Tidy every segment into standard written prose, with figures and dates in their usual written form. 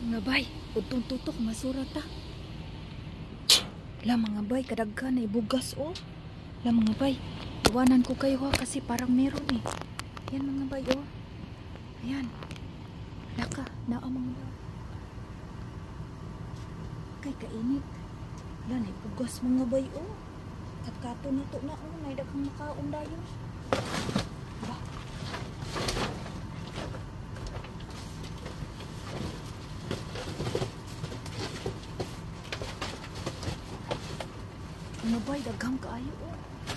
Mga bay, utong tutok masura ta. La mga bay, kadaghan na ibugas oh. La mga bay, iwanan ko kayo ha kasi parang meron eh. Yan mga bay oh. Ayan. Laka, naa mga bay. Kay kainit. La na ibugas mga bay oh. Katkato na to na oh, may daghang makaon dayon. Ba. Mga bay, daghang kaayo oh.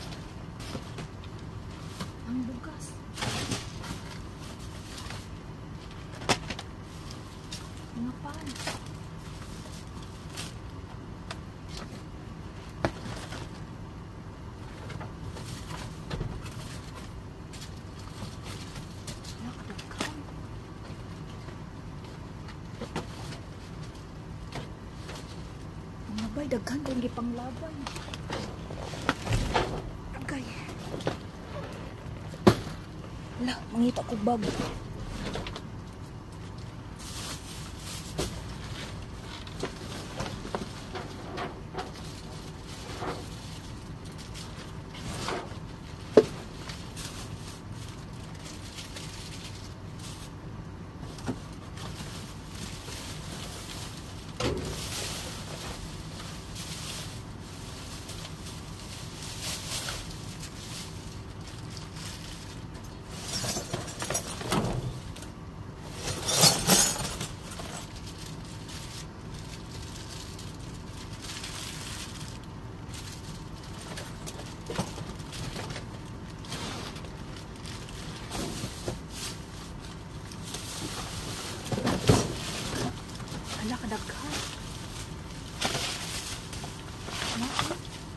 Ang bugas. Mga pan. Nakadaghan. Mga bay, daghan kong gipanglaban. Agay. Lah, mangita ko bago. Ala, kadaghan. Ano?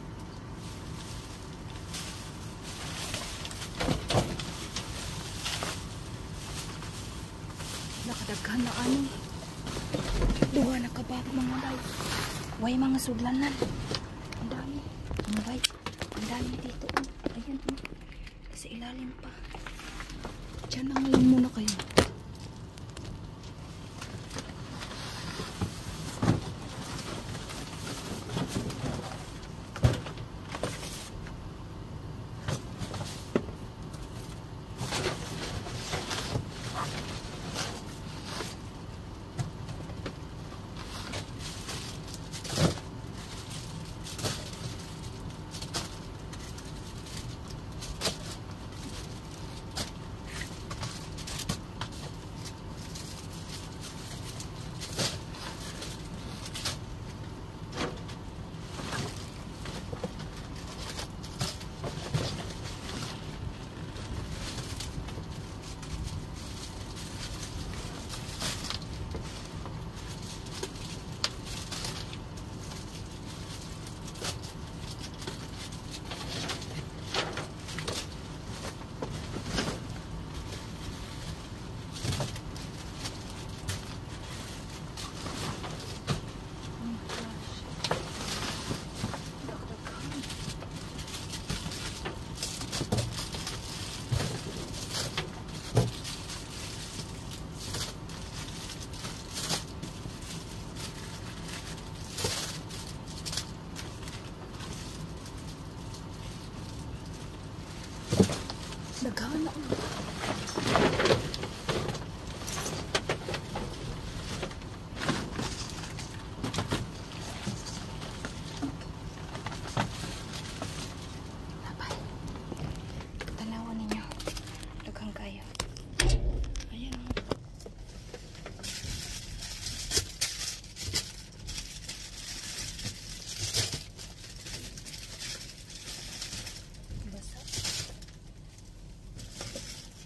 Ala, kadaghan na ano. Duha na kabag mga bay. Way mga sudlanan. Ang dami. Mga bay. Ang dami dito. Oh. Ayan. Oh. Sa ilalim pa. Diyan ang lang muna kayo. Daghan na ulit. Labay. Tanawan ninyo. Daghang kayo. Ayan o. Basa.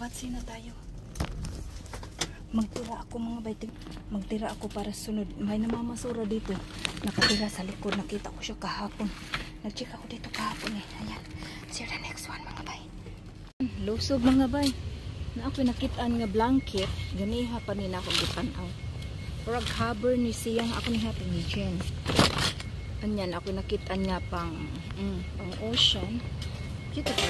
Magpabatsi na tayo. Magtira ako mga bay. Magtira ako para sunod. May namamasura dito. Nakatira sa likod. Nakita ko siya kahapon. Nag-check ako dito kahapon eh. Ayan. See the next one mga bay. Lusog mga bay. Na ako nakitaan nga blanket. Ganiha pa nila ako gipanaw. Rag cover ni siyang ako niha ni Jen. Anyan ako nakitaan nga pang ocean. Kita ba?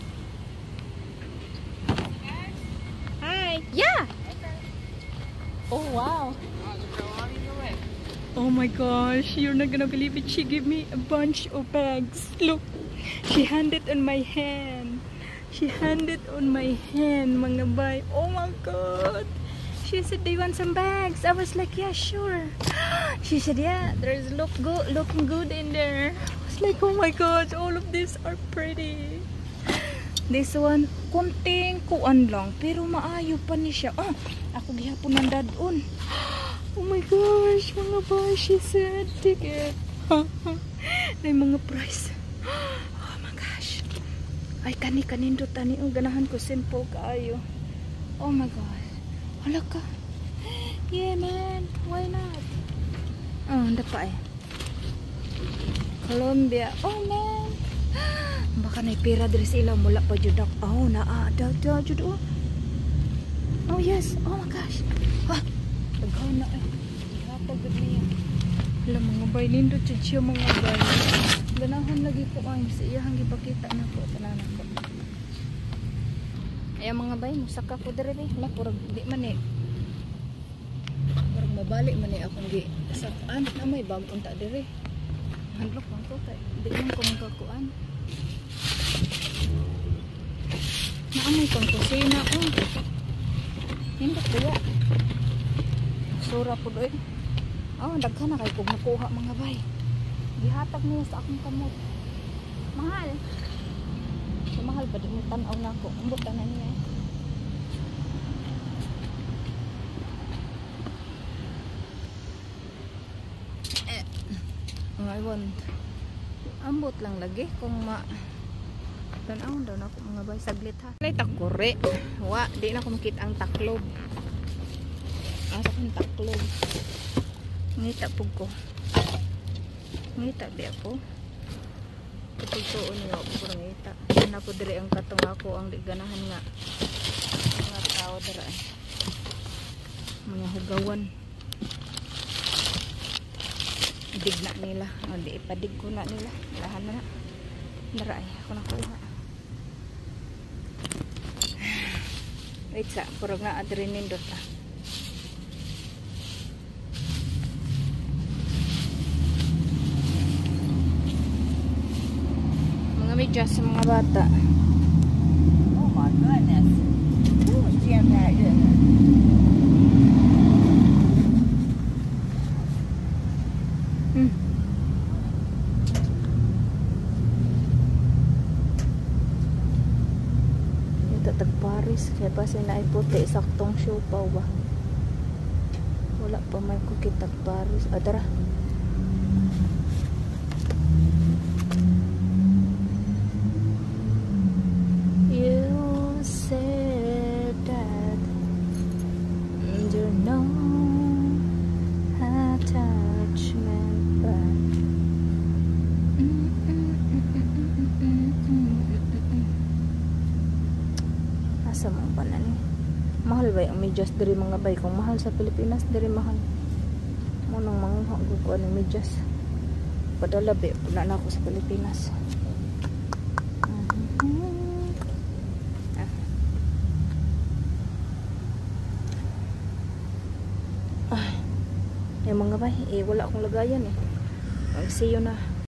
Hi. Yeah. Oh wow. Oh my gosh, you're not gonna believe it. She gave me a bunch of bags. Look, she handed on my hand. She handed on my hand, mga bay. Oh my god. She said, "Do you want some bags?" I was like, "Yeah, sure." She said, "Yeah, there's looking good in there." I was like, "Oh my god, all of these are pretty." This one, kunting kuan lang, pero maayo pa ni siya. Oh, ako gihapon ng dadon. Oh my gosh, mga bay, she said, ticket. Ay, mga price. Oh my gosh. Ay, kanindot tani. Ang ganahan ko, simple kaayo. Oh my gosh. Hala ka. Yeah, man. Why not? Oh, hindi pa eh. Colombia. Oh, man. Baka na pera diri sila. Mula pa judak. Oh, naada. Jud. Oh, yes. Oh my gosh. Ha. Taghan na eh. Ihapagod niya. Alam mga bay. Nindot siya mga bay. Ganahan lagi ko ay. Sa iyahang ipakita na ko. Tanan ko. Ayan mga bay. Musaka ko diri eh. Hala, purag di man eh. Purag mabalik man eh. Akong di. Sakaan na may bagong ta diri. Handlok lang ko. Di man ko magkakuan. Naamay kang kusina. Oh. Hindi kaya. Sura po doon. Oh, daghan na kayo kung makuha mga bay. Gihatag niya sa akong kamot. Mahal. So, mahal ba din yung tanaw na ako. Umbot na niya. I want. Ambot lang lagi kung tanaw daw na ako mga bay. Saglit ha. Nay takore. Wa, di na ako makita ang taklob. Asa kong taklob. Ngita po ko. Ngita di ako. Kapagtuon niyo ako puro ngita. Yan ako diri ang katong ako ang di ganahan nga. Mga tao dira eh. Mga hugawan. Dig na nila. O di ipadig ko na nila. Lahan na na. Dira eh. Ako nakuha. Wait sa. Puro nga adrenindot ah. Medyas sa mga bata. Oh my goodness. Who's Jim that good? Ito tag-Paris. Kaya pa sila ay puti. Saktong siopaw ba? Wala pa may cookie tag-Paris. Tara. Asa mo pa na ni? Mahal ba ang medyas diri mga bay? Kung mahal sa Pilipinas, diri mahal. Munang manguha ko ano medyas. Padala ba? Wala na ako sa Pilipinas. Yung mga bay, wala akong lagayan eh. See you na.